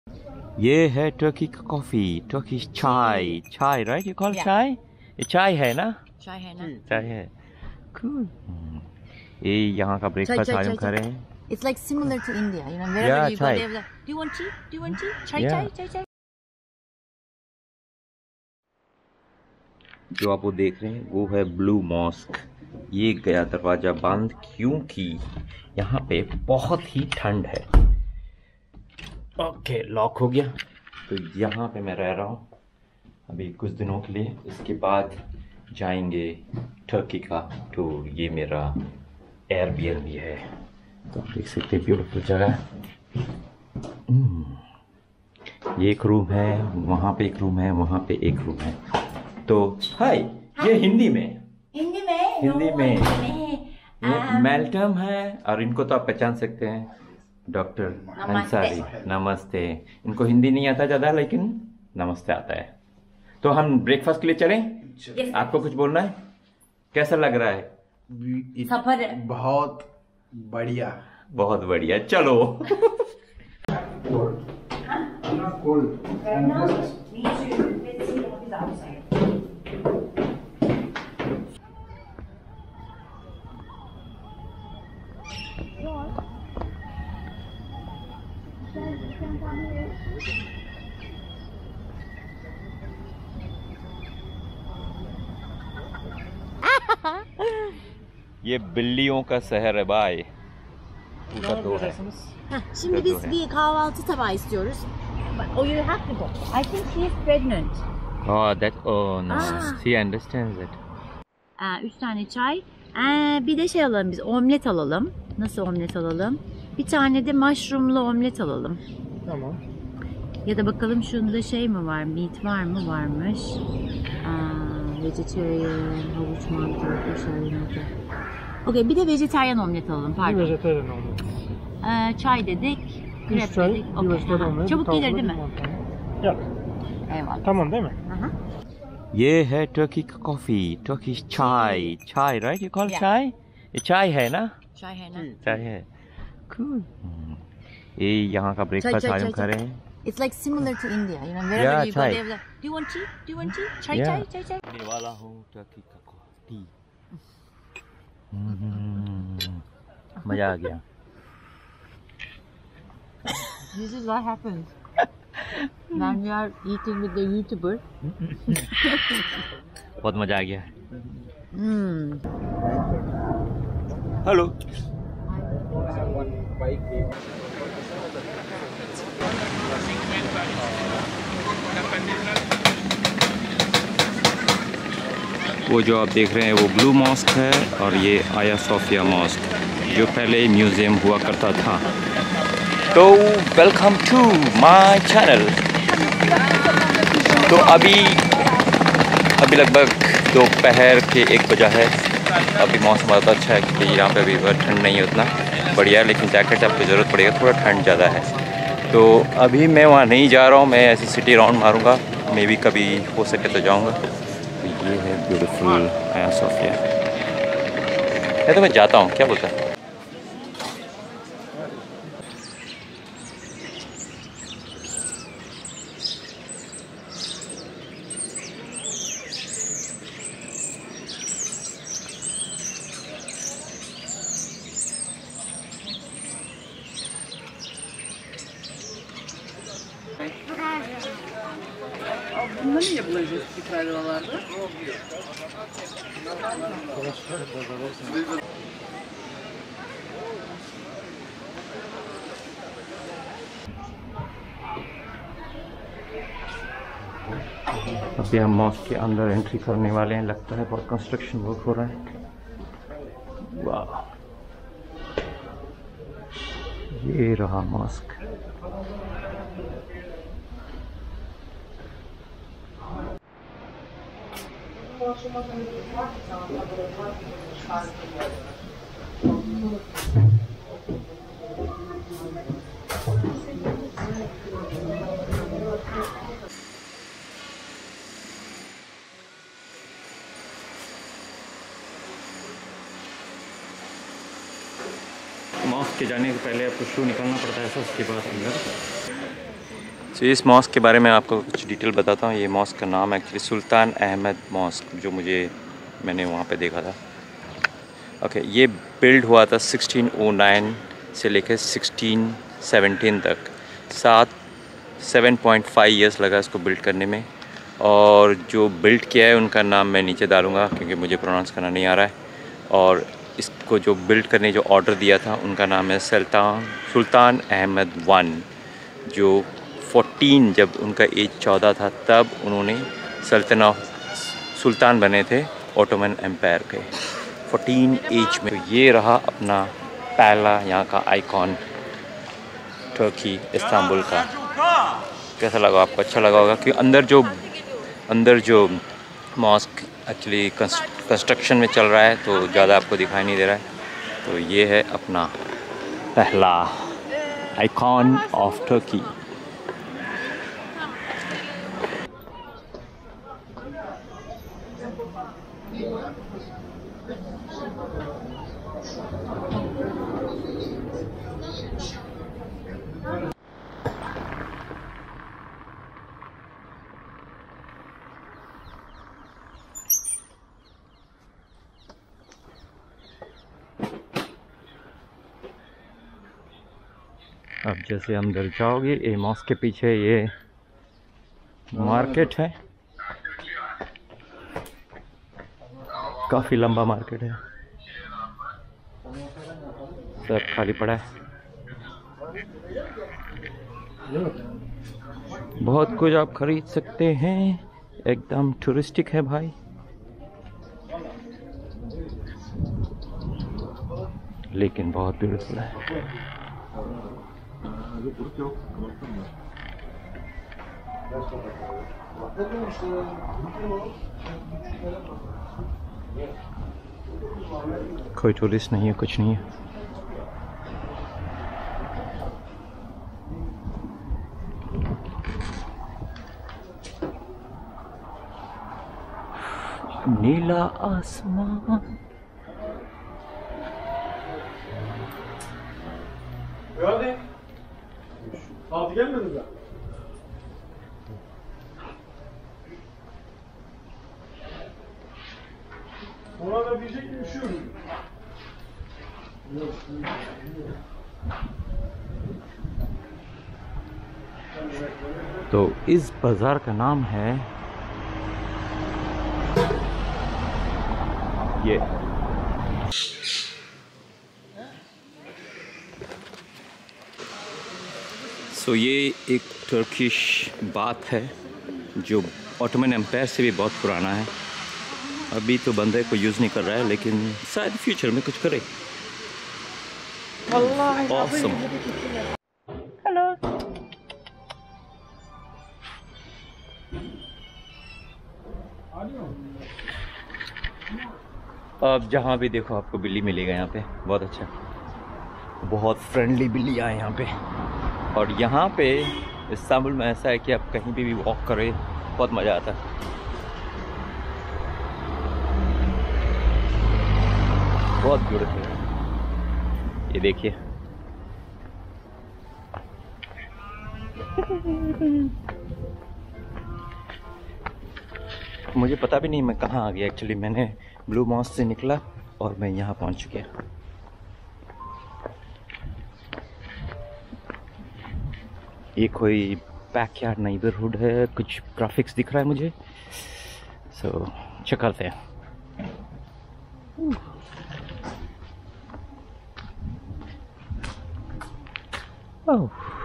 ये है टर्की का कॉफी, टर्की चाय, चाय राइट यू कॉल चाय, ये चाय है ना? चाय है ना? चाय है। Cool. ये यहाँ का ब्रेकफास्ट आज हम खा रहे हैं। It's like similar to India, you know, wherever you go, chai. they have like, do you want tea? Do you want tea? Chai, Yeah. chai, chai, chai. जो आप वो देख रहे हैं वो है ब्लू मॉस्क। ये गया दरवाजा बंद क्योंकि यहाँ पे बहुत ही ठंड है। ओके लॉक हो गया। तो यहाँ पे मैं रह रहा हूँ अभी कुछ दिनों के लिए, इसके बाद जाएंगे टर्की का टूर। ये मेरा एयरबीएनबी है, तो आप देख सकते हैं ब्यूटीफुल जगह। ये एक रूम है, वहाँ पे एक रूम है, वहाँ पे एक रूम है। तो हाय, ये हिंदी में मैल्टम है, और इनको तो आप पहचान सकते हैं, डॉक्टर अंसारी। नमस्ते। इनको हिंदी नहीं आता ज़्यादा, लेकिन नमस्ते आता है। तो हम ब्रेकफास्ट के लिए चलें? आपको कुछ बोलना है? कैसा लग रहा है सफर? बहुत बढ़िया, बहुत बढ़िया, चलो। ये बिल्लियों का शहर है भाई। Şimdi biz bir kahvaltı tabağı istiyoruz. Oh, you have to go. I think she is pregnant. Oh no, she understands it. 3 tane çay. Bir de şey alalım biz, omlet alalım. Nasıl omlet alalım? Bir tane de mushroomlu omlet alalım. Tamam. Ya da bakalım şunda şey mi var, meat var mı? Varmış. Vegetarian, havuç mantarı, kaşar yumurta. Okey, bir de vejetaryen omlet alalım, pardon. Bir vejetaryen omlet. Çay dedik, krep çay, dedik. bir vejetaryen omlet. Çabuk gelir değil mi? Ya. Eyvallah. Tamam değil mi? ये है Turkey का coffee, Turkey चाय, चाय right you call चाय, ये चाय है ना? चाय है ना? चाय है। Cool. ये यहाँ का ब्रेकफास्ट आज हम खा रहे हैं। It's like similar to India, you know, wherever you go, chai. they have like, do you want tea? Do you want tea? Chai, chai, chai, chai. पीने वाला हूँ टर्की का कॉफी। मजा आ गया। This is what happens when we are eating with the YouTuber. बहुत मजा आ गया। Hello. वो जो आप देख रहे हैं वो ब्लू मॉस्क है, और ये आया सोफिया मॉस्क जो पहले म्यूज़ियम हुआ करता था। तो वेलकम टू माय चैनल। तो अभी लगभग दोपहर के 1 बजा है। अभी मौसम बहुत अच्छा है क्योंकि यहाँ पे अभी ठंड नहीं है उतना बढ़िया है, लेकिन जैकेट आपको ज़रूरत पड़ेगा, थोड़ा ठंड ज़्यादा है। तो अभी मैं वहाँ नहीं जा रहा हूँ, मैं ऐसे सिटी राउंड मारूंगा, मे बी कभी हो सके तो जाऊँगा। ये है ब्यूटीफुल आया सोफिया। नहीं तो मैं जाता हूँ, क्या बोलता है? Bunda niye bulacağız ki tarlalarda? अभी हम मॉस्क के अंदर एंट्री करने वाले हैं। लगता है बहुत कंस्ट्रक्शन वर्क हो रहा है। वाह, ये रहा मॉस्क। मॉस्क के जाने से पहले आपको शू निकालना पड़ता है, उसके बाद अंदर तो इस मॉस्क के बारे में आपको कुछ डिटेल बताता हूँ। ये मॉस्क का नाम एक्चुअली सुल्तान अहमद मॉस्क, जो मैंने वहाँ पे देखा था। ओके, ये बिल्ड हुआ था 1609 से लेकर 1617 तक। 7.5 ईयर्स लगा इसको बिल्ड करने में। और जो बिल्ड किया है उनका नाम मैं नीचे डालूँगा क्योंकि मुझे प्रोनाउंस करना नहीं आ रहा है। और इसको जो बिल्ड करने जो ऑर्डर दिया था उनका नाम है सुल्तान अहमद वन, जो 14 जब उनका एज 14 था तब उन्होंने सुल्तान बने थे ऑटोमन एम्पायर के 14 एज में। तो ये रहा अपना पहला यहाँ का आइकॉन, तुर्की इस्तांबुल का। कैसा लगा आपको? अच्छा लगा होगा कि अंदर जो मॉस्क एक्चुअली कंस्ट्रक्शन में चल रहा है तो ज़्यादा आपको दिखाई नहीं दे रहा है। तो ये है अपना पहला आइकॉन ऑफ तुर्की। अब जैसे अंदर जाओगे, ये मॉस्क के पीछे ये मार्केट है, काफ़ी लंबा मार्केट है, सब खाली पड़ा है। बहुत कुछ आप खरीद सकते हैं, एकदम टूरिस्टिक है भाई। लेकिन बहुत ब्यूटीफुल है। कोई टूरिस्ट नहीं है, कुछ नहीं है। नीला आसमान। Altı gelmedi mi? Ona da diyecek mi üşüyorum? तो इस बाज़ार का नाम है ये ये एक टर्किश बात है जो ऑटोमन एम्पायर से भी बहुत पुराना है। अभी तो बंदे को यूज़ नहीं कर रहा है, लेकिन शायद फ्यूचर में कुछ करे। Awesome. हेलो। अब जहाँ भी देखो आपको बिल्ली मिलेगा यहाँ पे। बहुत अच्छा, बहुत फ्रेंडली बिल्ली आए यहाँ पे। और यहाँ पे इस्तांबुल में ऐसा है कि आप कहीं भी वॉक करें, बहुत मज़ा आता है। बहुत ब्यूटीफुल है, ये देखिए। मुझे पता भी नहीं मैं कहाँ आ गया एक्चुअली। मैंने ब्लू मॉस्क से निकला और मैं यहाँ पहुँच गया। ये कोई बैकयार्ड नेबरहुड है, कुछ ग्राफिक्स दिख रहा है मुझे, सो चेक करते हैं। Oh.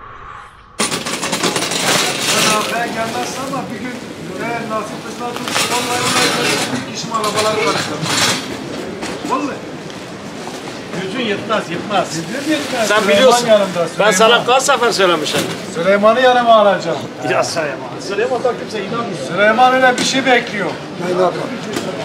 Ben gelmezsem ama bir gün eğer nasip ıslatın vallahi işim arabaları karıştırdım. Vallahi. Gücün yetmez, yetmez. Gücün yetmez. Sen biliyorsun. Ben sana kaç sefer söylemişim. Süleyman'ı yanıma alacağım. Ya Süleyman. Süleyman da kimse inanmıyor. Süleyman öyle bir şey bekliyor. Ben yapmam.